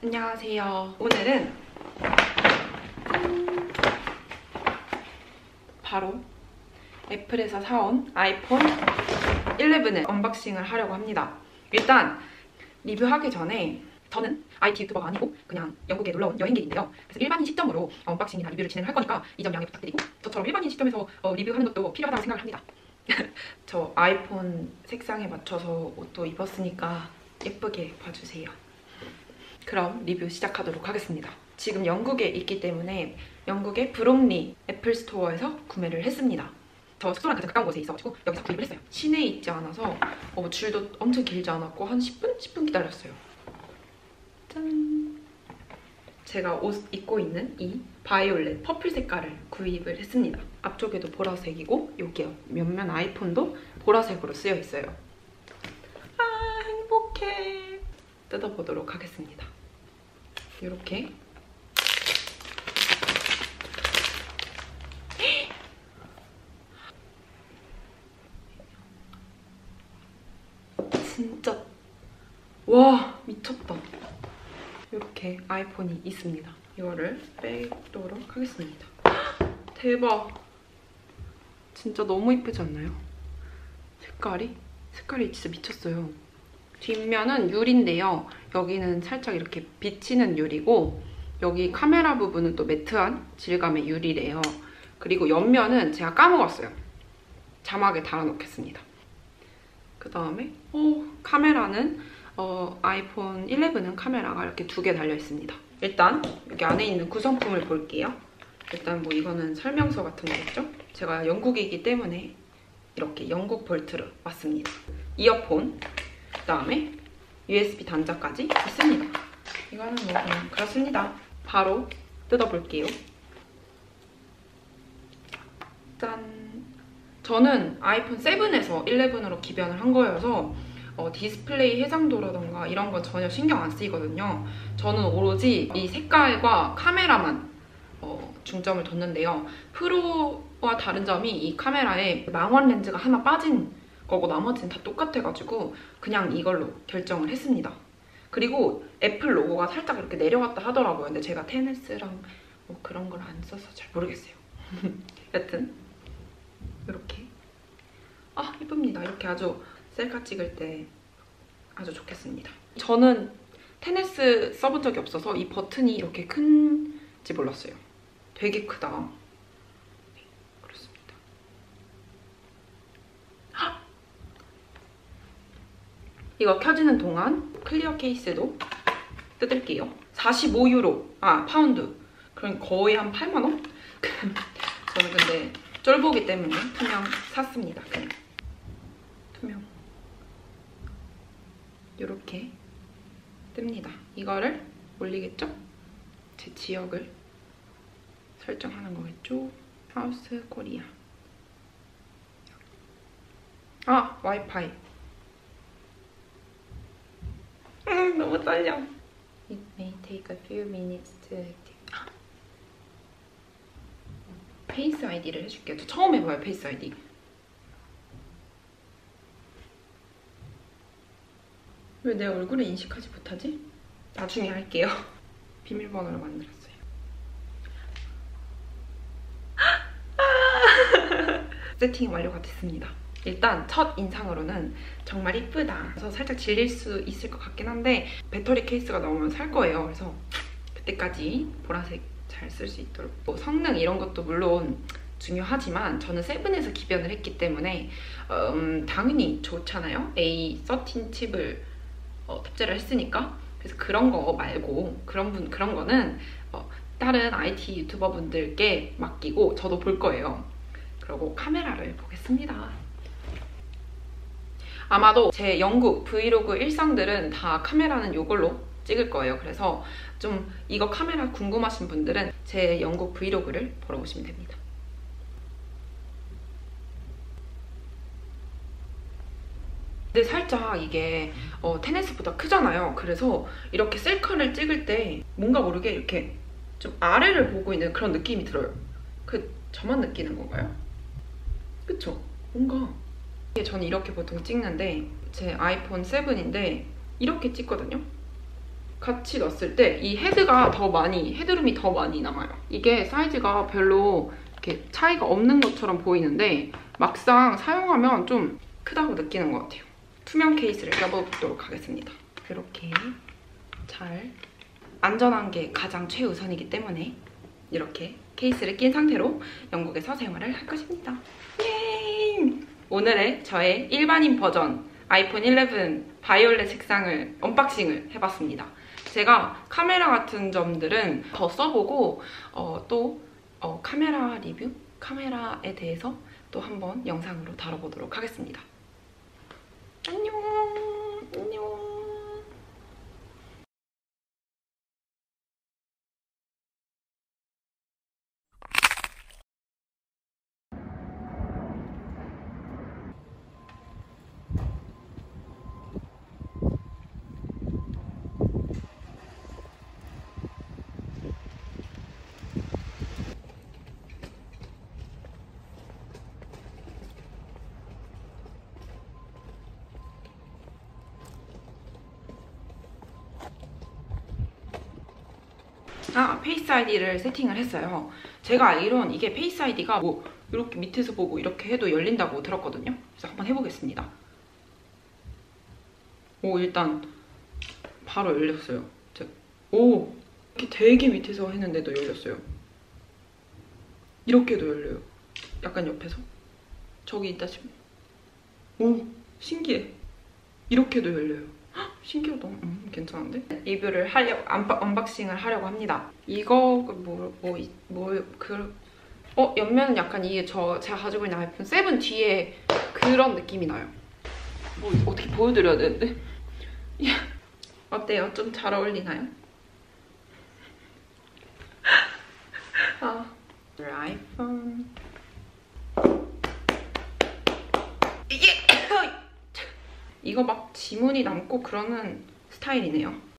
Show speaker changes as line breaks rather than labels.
안녕하세요. 오늘은 바로 애플에서 사온 아이폰 11을 언박싱을 하려고 합니다. 일단 리뷰하기 전에 저는 IT 유튜버가 아니고 그냥 영국에 놀러온 여행객인데요. 그래서 일반인 시점으로 언박싱이나 리뷰를 진행을 할 거니까 이 점 양해 부탁드리고, 저처럼 일반인 시점에서 리뷰하는 것도 필요하다고 생각을 합니다. 저 아이폰 색상에 맞춰서 옷도 입었으니까 예쁘게 봐주세요. 그럼 리뷰 시작하도록 하겠습니다. 지금 영국에 있기 때문에 영국의 브롬리 애플 스토어에서 구매를 했습니다. 저 숙소랑 가장 가까운 곳에 있어가지고 여기서 구입을 했어요. 시내에 있지 않아서 줄도 엄청 길지 않았고 한 10분? 10분 기다렸어요. 짠! 제가 옷 입고 있는 이 바이올렛 퍼플 색깔을 구입을 했습니다. 앞쪽에도 보라색이고 여기요. 몇몇 아이폰도 보라색으로 쓰여 있어요. 아, 행복해! 뜯어보도록 하겠습니다. 이렇게 진짜 와 미쳤다. 이렇게 아이폰이 있습니다. 이거를 빼도록 하겠습니다. 대박! 진짜 너무 이쁘지 않나요? 색깔이 진짜 미쳤어요. 뒷면은 유리인데요. 여기는 살짝 이렇게 비치는 유리고 여기 카메라 부분은 또 매트한 질감의 유리래요. 그리고 옆면은 제가 까먹었어요. 자막에 달아놓겠습니다. 그 다음에 카메라는 아이폰 11은 카메라가 이렇게 2개 달려있습니다. 일단 여기 안에 있는 구성품을 볼게요. 일단 뭐 이거는 설명서 같은 거겠죠? 제가 영국이기 때문에 이렇게 영국 볼트로 왔습니다. 이어폰, 그 다음에 USB 단자까지 있습니다. 이거는 뭐 그냥 그렇습니다. 바로 뜯어볼게요. 짠! 저는 아이폰 7에서 11으로 기변을 한 거여서 디스플레이 해상도라던가 이런 건 전혀 신경 안 쓰이거든요. 저는 오로지 이 색깔과 카메라만 중점을 뒀는데요. 프로와 다른 점이 이 카메라에 망원 렌즈가 하나 빠진 거고 나머지는 다 똑같아가지고 그냥 이걸로 결정을 했습니다. 그리고 애플 로고가 살짝 이렇게 내려갔다 하더라고요. 근데 제가 테네스랑 뭐 그런 걸 안 써서 잘 모르겠어요. 여튼 이렇게 예쁩니다. 이렇게 아주 셀카 찍을 때 아주 좋겠습니다. 저는 테네스 써본 적이 없어서 이 버튼이 이렇게 큰지 몰랐어요. 되게 크다. 네, 그렇습니다. 이거 켜지는 동안 클리어 케이스도 뜯을게요. 45유로, 파운드. 그럼 거의 한 8만 원? 저는 근데 쫄보기 때문에 투명 샀습니다. 그냥 투명. 이렇게 뜹니다. 이거를 올리겠죠? 제 지역을 설정하는 거겠죠? 하우스 코리아. 와이파이. 너무 떨려. It may take a few minutes to activate. 페이스 아이디를 해줄게요. 저 처음 해봐요, 페이스 아이디. 왜 내 얼굴을 인식하지 못하지? 나중에 할게요. 비밀번호를 만들었어요. 세팅이 완료가 됐습니다. 일단 첫 인상으로는 정말 이쁘다. 그래서 살짝 질릴 수 있을 것 같긴 한데 배터리 케이스가 나오면 살 거예요. 그래서 그때까지 보라색 잘 쓸 수 있도록. 뭐 성능 이런 것도 물론 중요하지만 저는 7에서 기변을 했기 때문에 당연히 좋잖아요. A13 칩을 탑재를 했으니까. 그래서 그런 거 말고 그런 거는 다른 IT 유튜버 분들께 맡기고 저도 볼 거예요. 그리고 카메라를 보겠습니다. 아마도 제 영국 브이로그 일상들은 다 카메라는 이걸로 찍을 거예요. 그래서 좀 이거 카메라 궁금하신 분들은 제 영국 브이로그를 보러 오시면 됩니다. 근데 살짝 이게 테네스보다 크잖아요. 그래서 이렇게 셀카를 찍을 때 뭔가 모르게 이렇게 좀 아래를 보고 있는 그런 느낌이 들어요. 저만 느끼는 건가요? 그쵸? 뭔가 저는 이렇게 보통 찍는데 제 아이폰 7인데 이렇게 찍거든요. 같이 넣었을 때 이 헤드룸이 더 많이 남아요. 이게 사이즈가 별로 이렇게 차이가 없는 것처럼 보이는데 막상 사용하면 좀 크다고 느끼는 것 같아요. 투명 케이스를 껴보도록 하겠습니다. 이렇게 잘 안전한 게 가장 최우선이기 때문에 이렇게 케이스를 낀 상태로 영국에서 생활을 할 것입니다. 예! 오늘의 저의 일반인 버전 아이폰 11 바이올렛 색상을 언박싱을 해봤습니다. 제가 카메라 같은 점들은 더 써보고 또 카메라 리뷰? 카메라에 대해서 또 한번 영상으로 다뤄보도록 하겠습니다. 안녕! 안녕! 페이스 아이디를 세팅을 했어요. 제가 알기론 이게 페이스 아이디가 뭐 이렇게 밑에서 보고 이렇게 해도 열린다고 들었거든요. 그래서 한번 해보겠습니다. 오, 일단 바로 열렸어요. 오, 이렇게 되게 밑에서 했는데도 열렸어요. 이렇게도 열려요. 약간 옆에서. 저기 있다 싶네. 오, 신기해. 이렇게도 열려요. 신기하다. 괜찮은데? 리뷰를 하려고, 언박싱을 하려고 합니다. 이거, 옆면은 약간 이게 제가 가지고 있는 아이폰 7 뒤에 그런 느낌이 나요. 뭐, 어떻게 보여드려야 되는데? 어때요? 좀 잘 어울리나요? 아이폰. 이게! 이거 막 지문이 남고 그러는 스타일이네요.